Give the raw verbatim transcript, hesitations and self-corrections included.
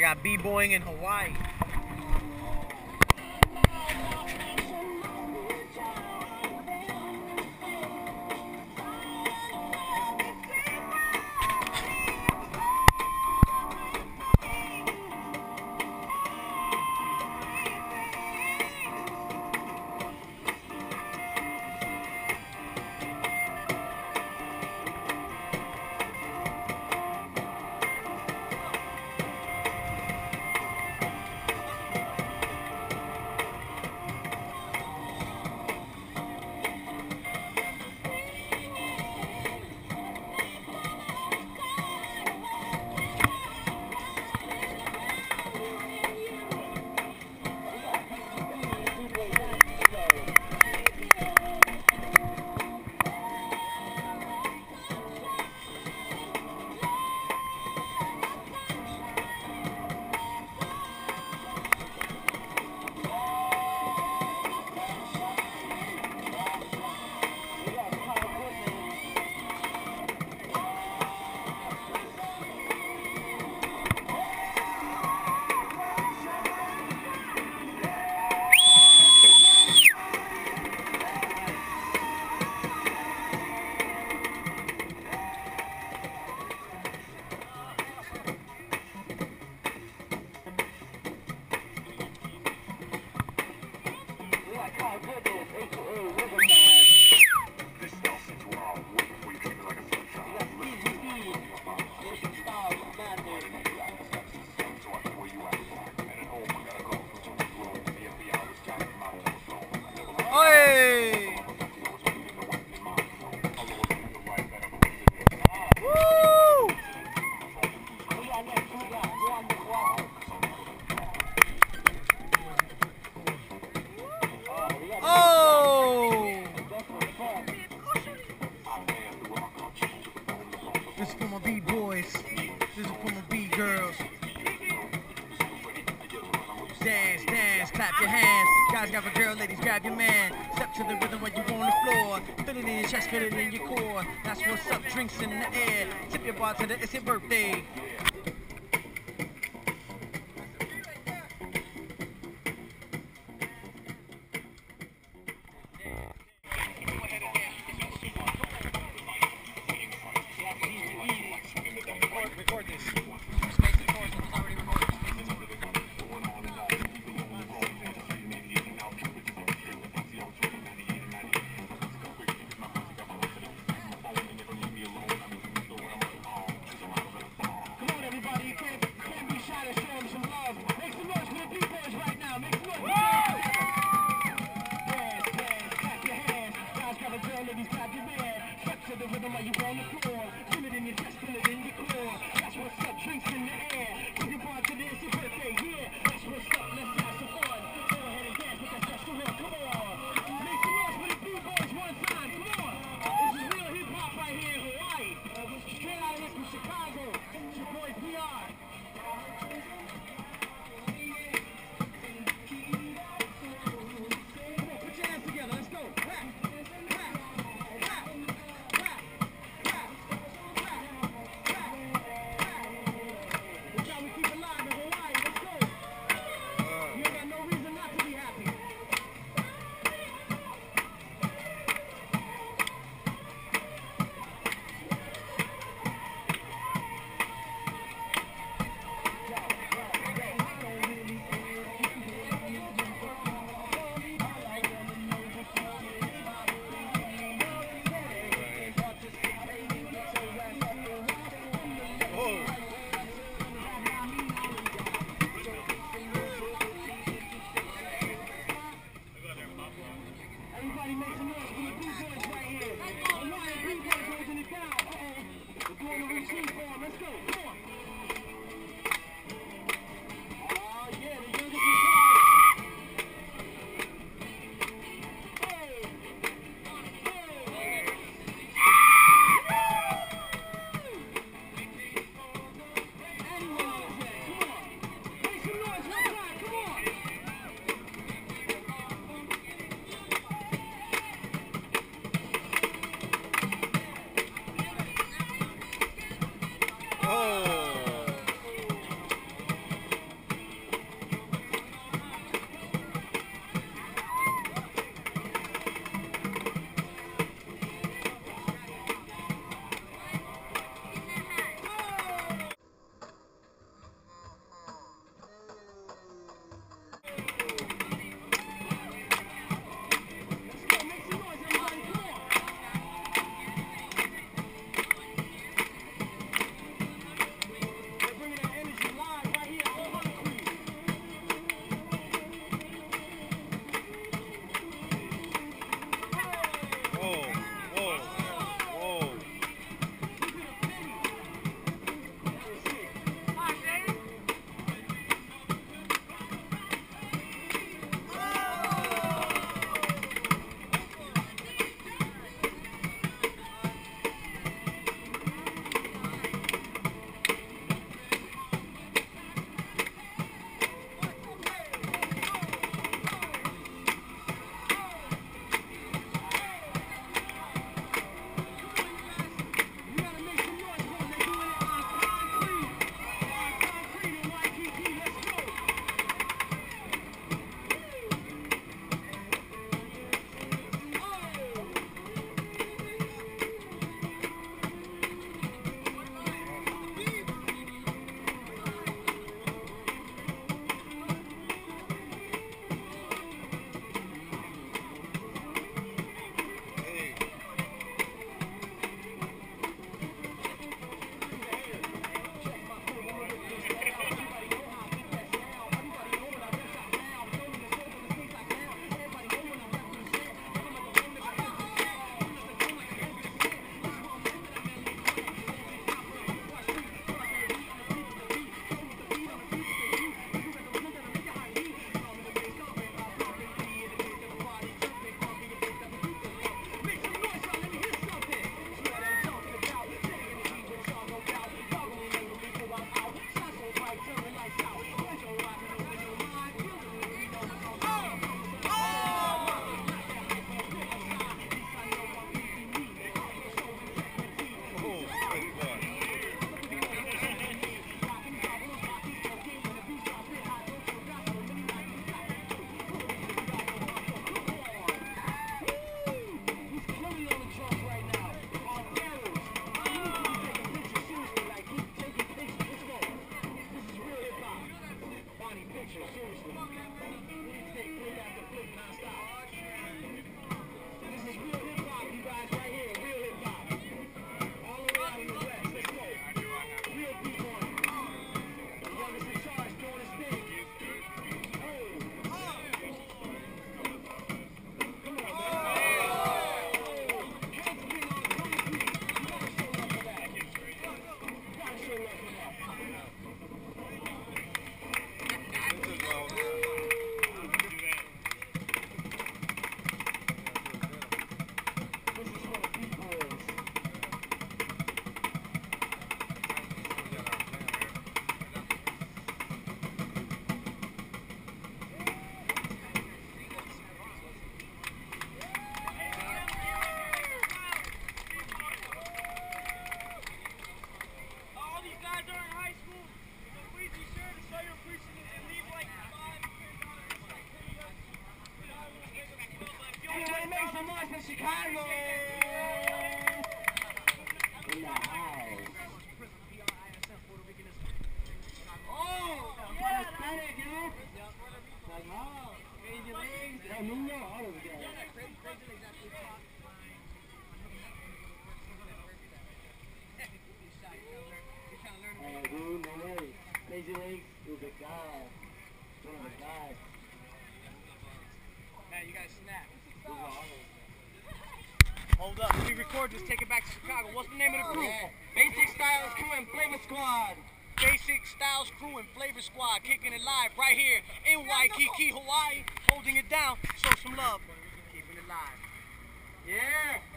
got b-boying in Hawaii. This is for my B-boys. This is for my B-girls. Dance, dance, clap your hands. Guys grab a girl, ladies grab your man. Step to the rhythm while you on the floor. Feel it in your chest, feel it in your core. That's what's up, drinks in the air. Tip your bartender, it's your birthday. Record this. Hold up, let me record this, take it back to Chicago. What's the name of the group? Yeah. Basic Styles Crew and Flavor Squad. Basic Styles Crew and Flavor Squad, kicking it live right here in Waikiki, Hawaii, holding it down. Show some love. Keeping it live. Yeah.